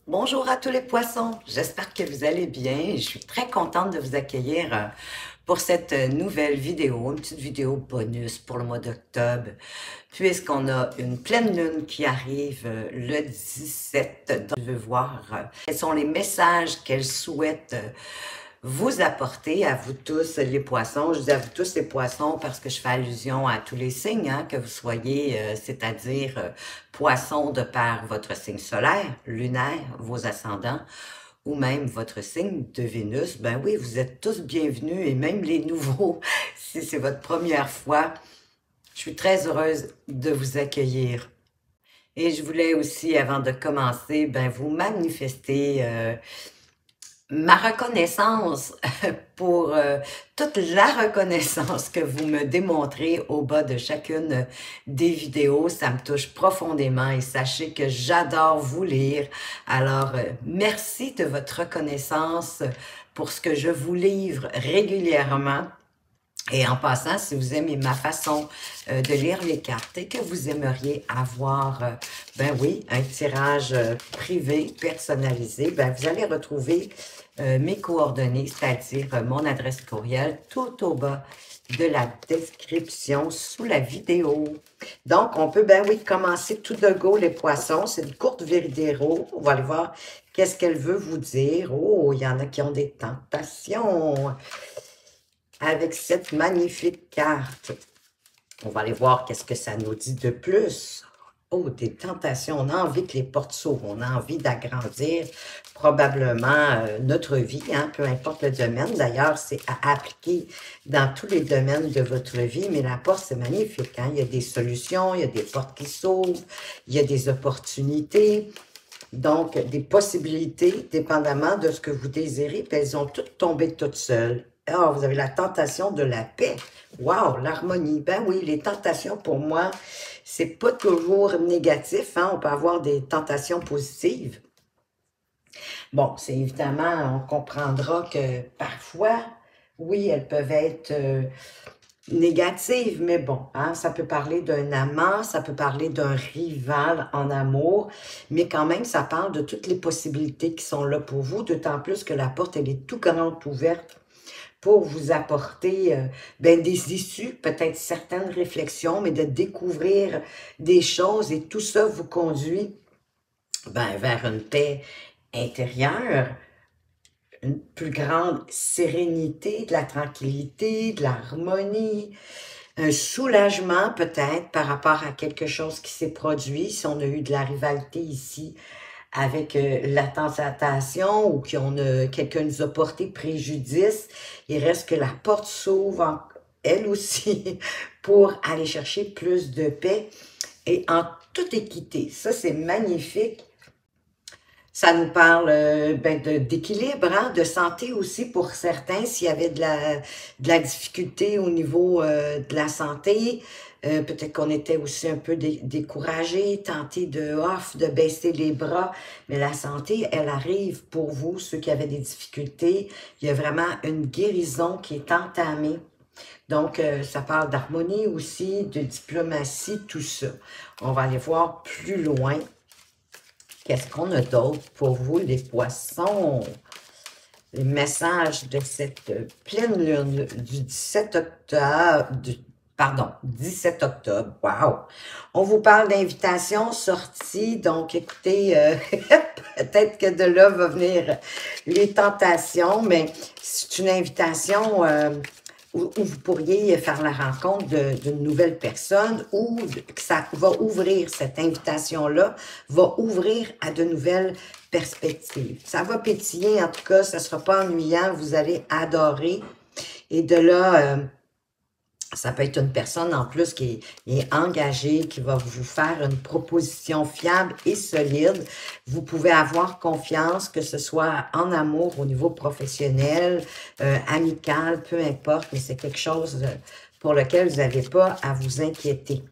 Bonjour à tous les poissons, j'espère que vous allez bien. Je suis très contente de vous accueillir pour cette nouvelle vidéo, une petite vidéo bonus pour le mois d'octobre, puisqu'on a une pleine lune qui arrive le 17. Donc, je veux voir quels sont les messages qu'elle souhaite vous apporter à vous tous les poissons. Je dis à vous tous les poissons parce que je fais allusion à tous les signes, hein, que vous soyez, c'est-à-dire poissons de par votre signe solaire, lunaire, vos ascendants, ou même votre signe de Vénus. Ben oui, vous êtes tous bienvenus et même les nouveaux, si c'est votre première fois. Je suis très heureuse de vous accueillir. Et je voulais aussi, avant de commencer, ben vous manifester ma reconnaissance pour toute la reconnaissance que vous me démontrez au bas de chacune des vidéos. Ça me touche profondément et sachez que j'adore vous lire. Alors, merci de votre reconnaissance pour ce que je vous livre régulièrement. Et en passant, si vous aimez ma façon de lire les cartes et que vous aimeriez avoir, ben oui, un tirage privé, personnalisé, ben vous allez retrouver mes coordonnées, c'est-à-dire mon adresse courriel tout au bas de la description sous la vidéo. Donc, on peut, ben oui, commencer tout de go les poissons. C'est une courte vidéo. On va aller voir qu'est-ce qu'elle veut vous dire. Oh, il y en a qui ont des tentations avec cette magnifique carte. On va aller voir qu'est-ce que ça nous dit de plus. Oh, des tentations. On a envie que les portes s'ouvrent. On a envie d'agrandir probablement notre vie, hein, peu importe le domaine. D'ailleurs, c'est à appliquer dans tous les domaines de votre vie. Mais la porte, c'est magnifique. Hein? Il y a des solutions, il y a des portes qui s'ouvrent, il y a des opportunités. Donc, des possibilités, dépendamment de ce que vous désirez. Puis elles ont toutes tombé toutes seules. Ah, vous avez la tentation de la paix. Wow, l'harmonie. Ben oui, les tentations, pour moi, c'est pas toujours négatif, hein? On peut avoir des tentations positives. Bon, c'est évidemment, on comprendra que parfois, oui, elles peuvent être négatives, mais bon, hein, ça peut parler d'un amant, ça peut parler d'un rival en amour, mais quand même, ça parle de toutes les possibilités qui sont là pour vous, d'autant plus que la porte, elle est tout grande ouverte pour vous apporter ben, des issues, peut-être certaines réflexions, mais de découvrir des choses et tout ça vous conduit ben, vers une paix intérieure, une plus grande sérénité, de la tranquillité, de l'harmonie, un soulagement peut-être par rapport à quelque chose qui s'est produit, si on a eu de la rivalité ici avec la tentation ou quelqu'un nous a porté préjudice, il reste que la porte s'ouvre, elle aussi, pour aller chercher plus de paix et en toute équité. Ça, c'est magnifique. Ça nous parle ben, d'équilibre, hein, de santé aussi pour certains, s'il y avait de la difficulté au niveau de la santé. Peut-être qu'on était aussi un peu découragé, tenté de baisser les bras. Mais la santé, elle arrive pour vous, ceux qui avaient des difficultés. Il y a vraiment une guérison qui est entamée. Donc, ça parle d'harmonie aussi, de diplomatie, tout ça. On va aller voir plus loin. Qu'est-ce qu'on a d'autre pour vous, les poissons? Les messages de cette pleine lune du 17 octobre, pardon, 17 octobre, wow! On vous parle d'invitation, sortie, donc écoutez, peut-être que de là va venir les tentations, mais c'est une invitation où vous pourriez faire la rencontre d'une nouvelle personne ou que ça va ouvrir, cette invitation-là, va ouvrir à de nouvelles perspectives. Ça va pétiller, en tout cas, ça ne sera pas ennuyant, vous allez adorer. Et de là, ça peut être une personne en plus qui est engagée, qui va vous faire une proposition fiable et solide. Vous pouvez avoir confiance, que ce soit en amour, au niveau professionnel, amical, peu importe, mais c'est quelque chose pour lequel vous n'avez pas à vous inquiéter.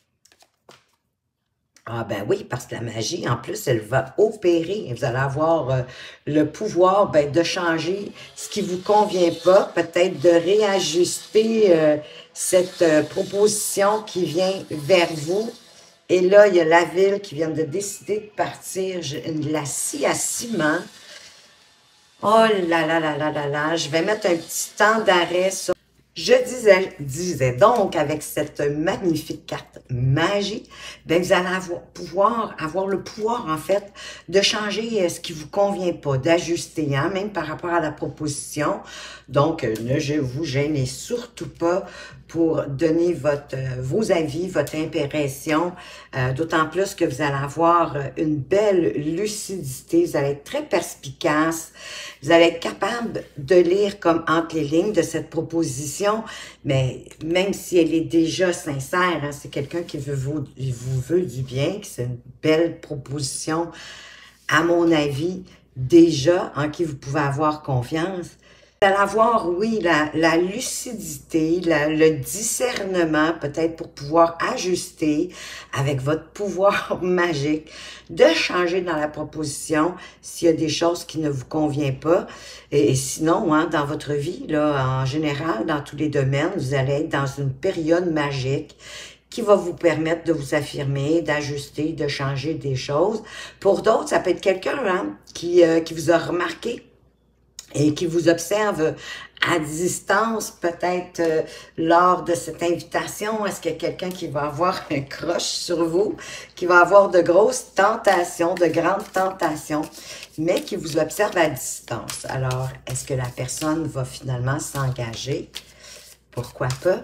Ah ben oui, parce que la magie, en plus, elle va opérer. Vous allez avoir le pouvoir ben, de changer ce qui vous convient pas, peut-être de réajuster cette proposition qui vient vers vous Et là, il y a la ville qui vient de décider de partir. La scie à ciment. Oh là là là là là là. Je vais mettre un petit temps d'arrêt sur... Je disais donc, avec cette magnifique carte magie, ben vous allez avoir le pouvoir, en fait, de changer ce qui vous convient pas, d'ajuster, hein, même par rapport à la proposition. Donc, ne vous gênez surtout pas pour donner vos avis, votre impression, d'autant plus que vous allez avoir une belle lucidité, vous allez être très perspicace, vous allez être capable de lire comme entre les lignes de cette proposition, mais même si elle est déjà sincère, hein, c'est quelqu'un qui vous veut du bien, que c'est une belle proposition, à mon avis, déjà, en qui vous pouvez avoir confiance. Vous allez avoir, oui, la lucidité, le discernement, peut-être pour pouvoir ajuster avec votre pouvoir magique, de changer dans la proposition s'il y a des choses qui ne vous conviennent pas. Et sinon, hein, dans votre vie, là, en général, dans tous les domaines, vous allez être dans une période magique qui va vous permettre de vous affirmer, d'ajuster, de changer des choses. Pour d'autres, ça peut être quelqu'un hein, qui vous a remarqué et qui vous observe à distance, peut-être lors de cette invitation. Est-ce qu'il y a quelqu'un qui va avoir un crush sur vous, qui va avoir de grosses tentations, de grandes tentations, mais qui vous observe à distance? Alors, est-ce que la personne va finalement s'engager? Pourquoi pas?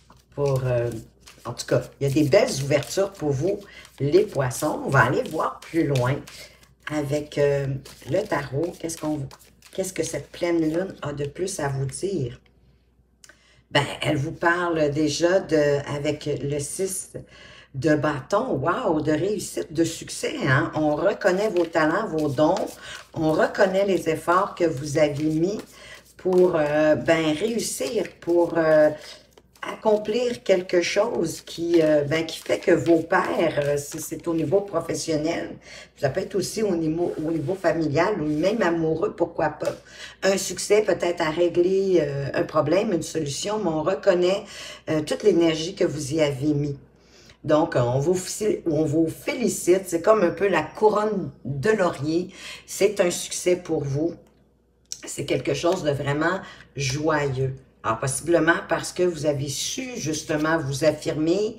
En tout cas, il y a des belles ouvertures pour vous, les poissons. On va aller voir plus loin avec le tarot. Qu'est-ce que cette pleine lune a de plus à vous dire? Ben, elle vous parle déjà avec le 6 de bâton, wow, de réussite, de succès. Hein? On reconnaît vos talents, vos dons. On reconnaît les efforts que vous avez mis pour réussir, pour accomplir quelque chose qui fait que vos pairs, si c'est au niveau professionnel, ça peut être aussi au niveau familial ou même amoureux, pourquoi pas. Un succès peut-être à régler un problème, une solution, mais on reconnaît toute l'énergie que vous y avez mis. Donc, on vous félicite, c'est comme un peu la couronne de laurier, c'est un succès pour vous, c'est quelque chose de vraiment joyeux. Alors, possiblement parce que vous avez su justement vous affirmer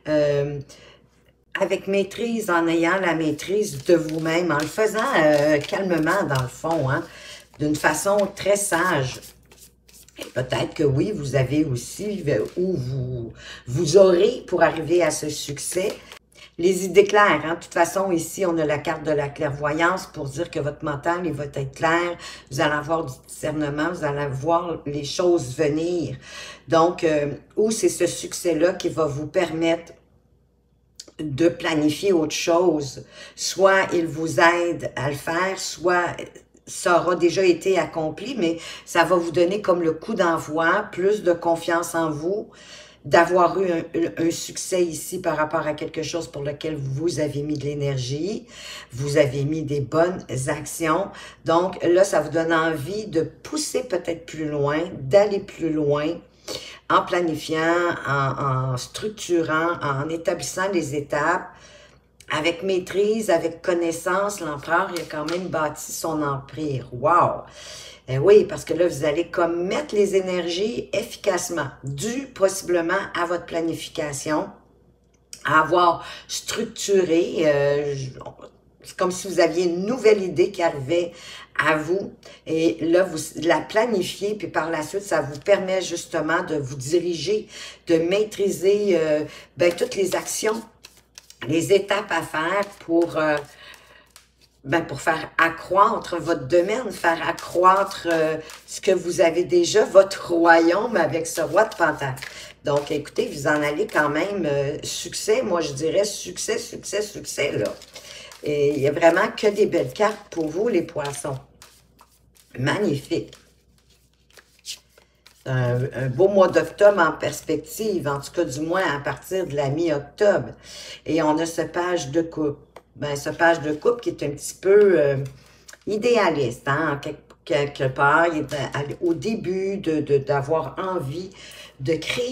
avec maîtrise, en ayant la maîtrise de vous-même, en le faisant calmement dans le fond, hein, d'une façon très sage. Et peut-être que oui, vous avez aussi, ou vous aurez pour arriver à ce succès, les idées claires. Hein? De toute façon, ici, on a la carte de la clairvoyance pour dire que votre mental, il va être clair. Vous allez avoir du discernement, vous allez voir les choses venir. Donc, où c'est ce succès-là qui va vous permettre de planifier autre chose. Soit il vous aide à le faire, soit ça aura déjà été accompli, mais ça va vous donner comme le coup d'envoi, plus de confiance en vous, d'avoir eu un succès ici par rapport à quelque chose pour lequel vous avez mis de l'énergie, vous avez mis des bonnes actions. Donc là, ça vous donne envie de pousser peut-être plus loin, d'aller plus loin, en planifiant, en structurant, en établissant les étapes, avec maîtrise, avec connaissance. L'empereur, il a quand même bâti son empire. Wow! Oui, parce que là, vous allez comme mettre les énergies efficacement, dû possiblement à votre planification, à avoir structuré. C'est comme si vous aviez une nouvelle idée qui arrivait à vous. Et là, vous la planifiez, puis par la suite, ça vous permet justement de vous diriger, de maîtriser toutes les actions, les étapes à faire pour faire accroître votre domaine, faire accroître ce que vous avez déjà, votre royaume avec ce roi de pentacle. Donc, écoutez, vous en allez quand même succès, moi je dirais succès, succès, succès, là. Et il n'y a vraiment que des belles cartes pour vous, les poissons. Magnifique. Un beau mois d'octobre en perspective, en tout cas du moins à partir de la mi-octobre. Et on a ce page de coupe. Ben, ce page de coupe qui est un petit peu idéaliste, hein, quelque part. Il est au début d'avoir envie de créer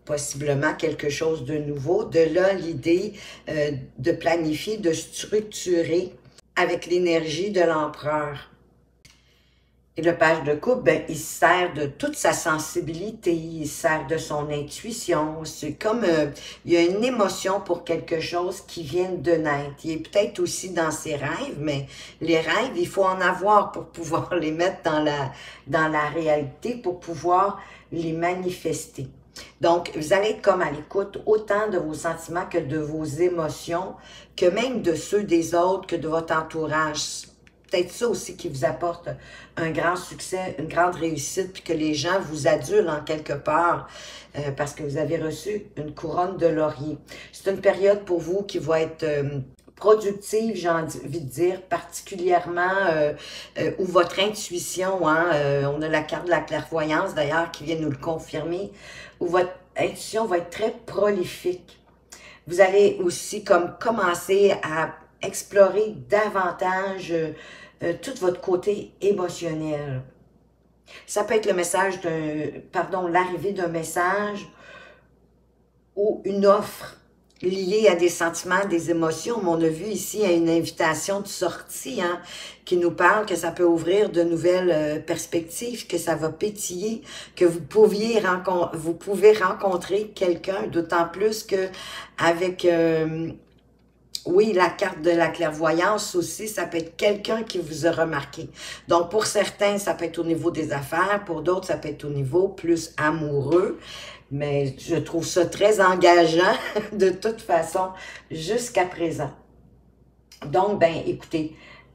possiblement quelque chose de nouveau. De là, l'idée de planifier, de structurer avec l'énergie de l'empereur. Et le page de coupe, ben, il se sert de toute sa sensibilité, il se sert de son intuition. C'est comme, il y a une émotion pour quelque chose qui vient de naître. Il est peut-être aussi dans ses rêves, mais les rêves, il faut en avoir pour pouvoir les mettre dans la réalité, pour pouvoir les manifester. Donc, vous allez être comme à l'écoute autant de vos sentiments que de vos émotions, que même de ceux des autres, que de votre entourage. Peut-être ça aussi qui vous apporte un grand succès, une grande réussite, puis que les gens vous adulent en quelque part parce que vous avez reçu une couronne de laurier. C'est une période pour vous qui va être productive, j'ai envie de dire, particulièrement où votre intuition, on a la carte de la clairvoyance d'ailleurs qui vient nous le confirmer, où votre intuition va être très prolifique. Vous allez aussi comme commencer à explorer davantage tout votre côté émotionnel. Ça peut être le message l'arrivée d'un message ou une offre liée à des sentiments, des émotions. Mais on a vu ici une invitation de sortie qui nous parle que ça peut ouvrir de nouvelles perspectives, que ça va pétiller, que vous pouvez rencontrer quelqu'un, d'autant plus que avec oui, la carte de la clairvoyance aussi, ça peut être quelqu'un qui vous a remarqué. Donc, pour certains, ça peut être au niveau des affaires. Pour d'autres, ça peut être au niveau plus amoureux. Mais je trouve ça très engageant de toute façon jusqu'à présent. Donc, ben, écoutez,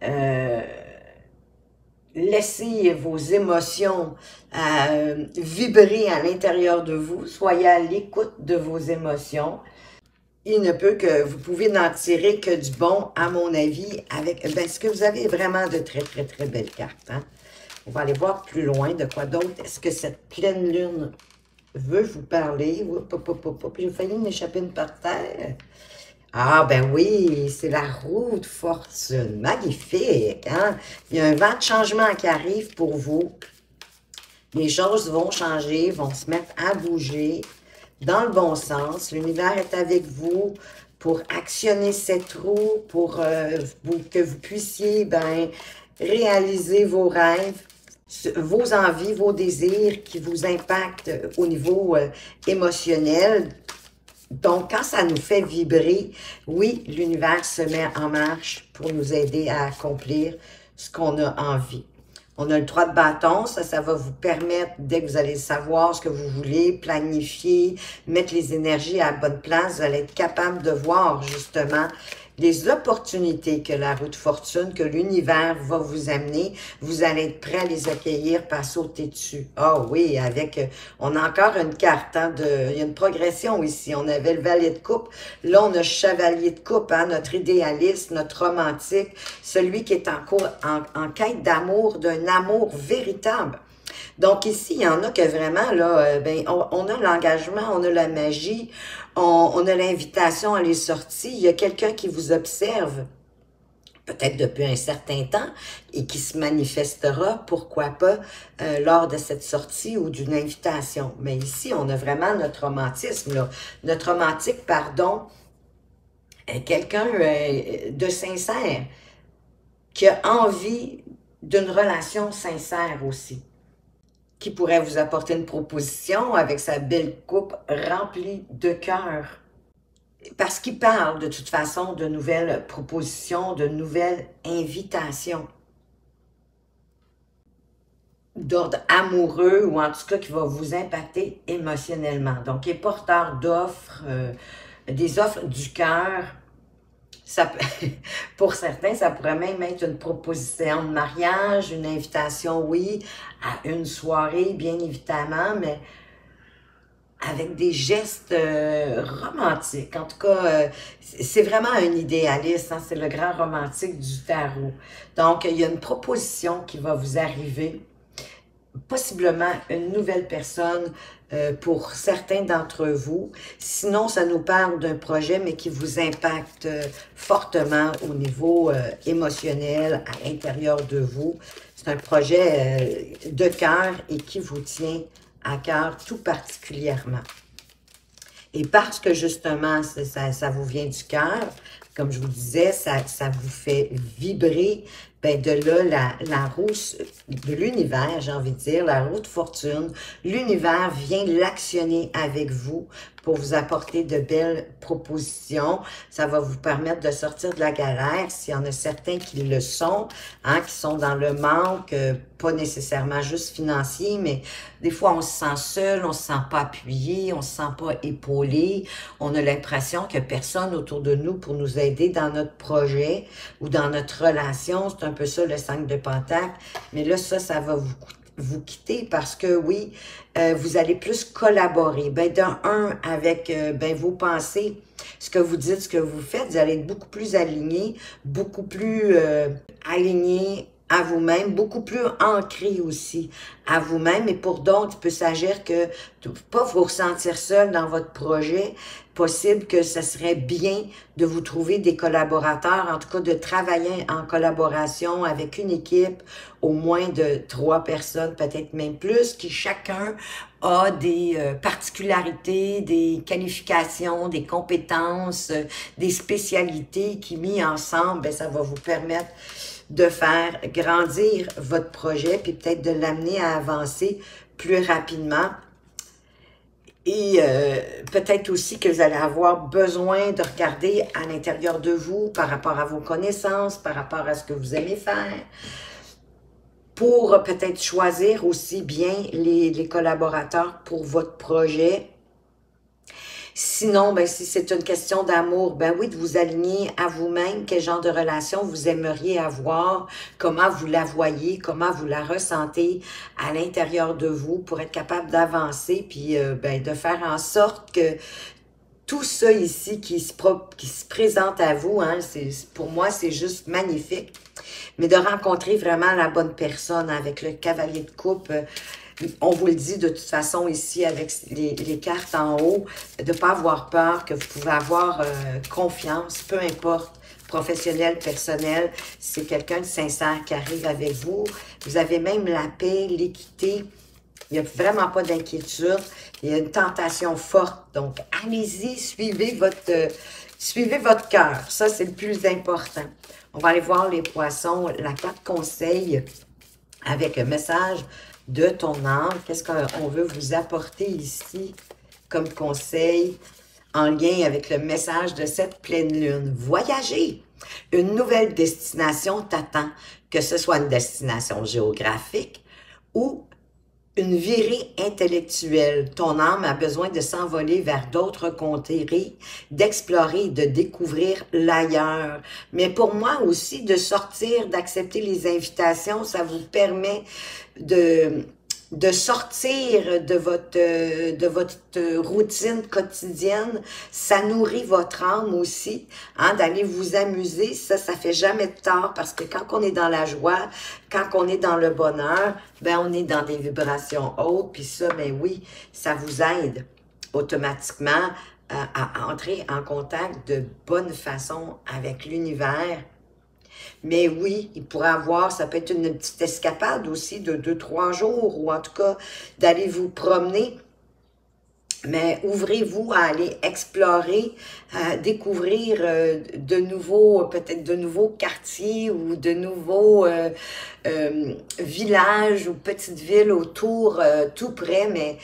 laissez vos émotions vibrer à l'intérieur de vous. Soyez à l'écoute de vos émotions. Il ne peut que, vous pouvez n'en tirer que du bon, à mon avis, avec, ben, ce que vous avez vraiment de très, très, très belles cartes, On va aller voir plus loin de quoi d'autre. Est-ce que cette pleine lune veut vous parler? J'ai failli m'échapper une par terre. Ah, ben oui, c'est la roue de fortune. Magnifique, Il y a un vent de changement qui arrive pour vous. Les choses vont changer, vont se mettre à bouger dans le bon sens. L'univers est avec vous pour actionner cette roue, pour que vous puissiez réaliser vos rêves, vos envies, vos désirs qui vous impactent au niveau émotionnel. Donc, quand ça nous fait vibrer, oui, l'univers se met en marche pour nous aider à accomplir ce qu'on a envie. On a le 3 de bâton, ça va vous permettre, dès que vous allez savoir ce que vous voulez, planifier, mettre les énergies à la bonne place, vous allez être capable de voir justement les opportunités que la roue de fortune, que l'univers va vous amener. Vous allez être prêt à les accueillir, pas sauter dessus. Ah oui, on a encore une carte, il y a une progression ici. On avait le valet de coupe, là on a chevalier de coupe, notre idéaliste, notre romantique, celui qui est en quête d'amour, d'un amour véritable. Donc ici, il y en a que vraiment, là, on a l'engagement, on a la magie, on a l'invitation à les sortir. Il y a quelqu'un qui vous observe, peut-être depuis un certain temps, et qui se manifestera, pourquoi pas, lors de cette sortie ou d'une invitation. Mais ici, on a vraiment notre romantisme, là. Notre romantique, pardon, quelqu'un de sincère, qui a envie d'une relation sincère aussi, qui pourrait vous apporter une proposition avec sa belle coupe remplie de cœur. Parce qu'il parle de toute façon de nouvelles propositions, de nouvelles invitations d'ordre amoureux ou en tout cas qui va vous impacter émotionnellement. Donc, il est porteur d'offres, des offres du cœur. Pour certains, ça pourrait même être une proposition de mariage, une invitation, oui, à une soirée, bien évidemment, mais avec des gestes romantiques. En tout cas, c'est vraiment un idéaliste, c'est le grand romantique du tarot. Donc, il y a une proposition qui va vous arriver, possiblement une nouvelle personne pour certains d'entre vous. Sinon, ça nous parle d'un projet, mais qui vous impacte fortement au niveau émotionnel, à l'intérieur de vous. C'est un projet de cœur et qui vous tient à cœur tout particulièrement. Et parce que justement, ça vous vient du cœur, comme je vous disais, ça vous fait vibrer, ben de là, la roue de l'univers, j'ai envie de dire, la roue de fortune, l'univers vient l'actionner avec vous pour vous apporter de belles propositions. Ça va vous permettre de sortir de la galère, s'il y en a certains qui le sont, hein, qui sont dans le manque, pas nécessairement juste financier, mais des fois on se sent seul, on se sent pas appuyé, on se sent pas épaulé, on a l'impression qu'il n'y a personne autour de nous pour nous aider dans notre projet ou dans notre relation. C'est un peu ça le 5 de Pentacle, mais là ça va vous quitter parce que oui, vous allez plus collaborer. Ben, d'un avec ben, vos pensées, ce que vous dites, ce que vous faites, vous allez être beaucoup plus aligné, beaucoup plus aligné à vous-même, beaucoup plus ancré aussi à vous-même. Et pour d'autres, il peut s'agir que de ne pas vous ressentir seul dans votre projet, possible que ce serait bien de vous trouver des collaborateurs, en tout cas de travailler en collaboration avec une équipe, au moins de 3 personnes, peut-être même plus, qui chacun a des particularités, des qualifications, des compétences, des spécialités qui, mis ensemble, ben, ça va vous permettre de faire grandir votre projet, puis peut-être de l'amener à avancer plus rapidement. Et peut-être aussi que vous allez avoir besoin de regarder à l'intérieur de vous, par rapport à vos connaissances, par rapport à ce que vous aimez faire, pour peut-être choisir aussi bien les collaborateurs pour votre projet. Sinon, ben, si c'est une question d'amour, ben oui, de vous aligner à vous-même, quel genre de relation vous aimeriez avoir, comment vous la voyez, comment vous la ressentez à l'intérieur de vous pour être capable d'avancer, puis ben, de faire en sorte que tout ça ici qui se présente à vous, hein, pour moi, c'est juste magnifique. Mais de rencontrer vraiment la bonne personne avec le cavalier de coupe, on vous le dit de toute façon ici avec les cartes en haut, de ne pas avoir peur, que vous pouvez avoir confiance, peu importe, professionnel, personnel, c'est quelqu'un de sincère qui arrive avec vous. Vous avez même la paix, l'équité, il n'y a vraiment pas d'inquiétude, il y a une tentation forte. Donc, allez-y, suivez votre cœur, ça c'est le plus important. On va aller voir les poissons, la carte conseil avec un message de ton âme. Qu'est-ce qu'on veut vous apporter ici comme conseil en lien avec le message de cette pleine lune? Voyager! Une nouvelle destination t'attend, que ce soit une destination géographique ou une virée intellectuelle. Ton âme a besoin de s'envoler vers d'autres contrées, d'explorer, de découvrir l'ailleurs. Mais pour moi aussi, de sortir, d'accepter les invitations, ça vous permet de sortir de votre routine quotidienne. Ça nourrit votre âme aussi, hein, d'aller vous amuser. Ça fait jamais de tort parce que quand on est dans la joie, quand on est dans le bonheur, ben on est dans des vibrations hautes. Puis ça, ben oui, ça vous aide automatiquement à entrer en contact de bonne façon avec l'univers. Mais oui, il pourrait avoir, ça peut être une petite escapade aussi de 2-3 jours, ou en tout cas d'aller vous promener. Mais ouvrez-vous à aller explorer, à découvrir de nouveaux, peut-être de nouveaux quartiers ou de nouveaux villages ou petites villes autour, tout près, mais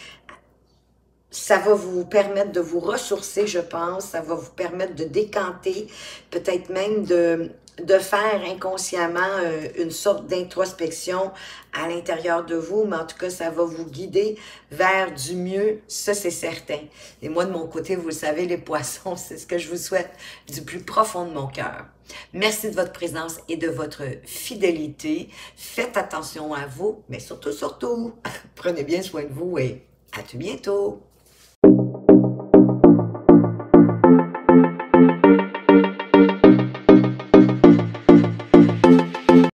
ça va vous permettre de vous ressourcer, je pense. Ça va vous permettre de décanter, peut-être même de faire inconsciemment une sorte d'introspection à l'intérieur de vous, mais en tout cas, ça va vous guider vers du mieux, ça c'est certain. Et moi, de mon côté, vous le savez, les poissons, c'est ce que je vous souhaite du plus profond de mon cœur. Merci de votre présence et de votre fidélité. Faites attention à vous, mais surtout, prenez bien soin de vous et à tout bientôt.